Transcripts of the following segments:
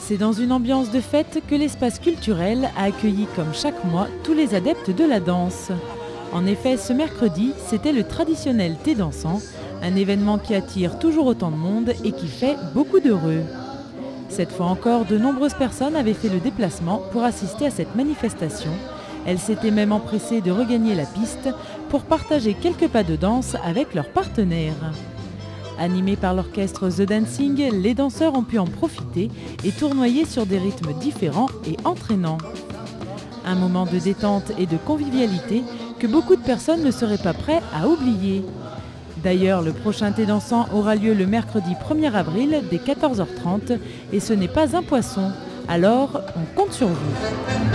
C'est dans une ambiance de fête que l'espace culturel a accueilli comme chaque mois tous les adeptes de la danse. En effet, ce mercredi, c'était le traditionnel thé dansant, un événement qui attire toujours autant de monde et qui fait beaucoup d'heureux. Cette fois encore, de nombreuses personnes avaient fait le déplacement pour assister à cette manifestation. Elles s'étaient même empressées de regagner la piste pour partager quelques pas de danse avec leurs partenaires. Animés par l'orchestre The Dancing, les danseurs ont pu en profiter et tournoyer sur des rythmes différents et entraînants. Un moment de détente et de convivialité que beaucoup de personnes ne seraient pas prêts à oublier. D'ailleurs, le prochain thé dansant aura lieu le mercredi 1er avril dès 14h30 et ce n'est pas un poisson. Alors, on compte sur vous.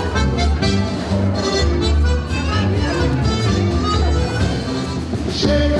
Shake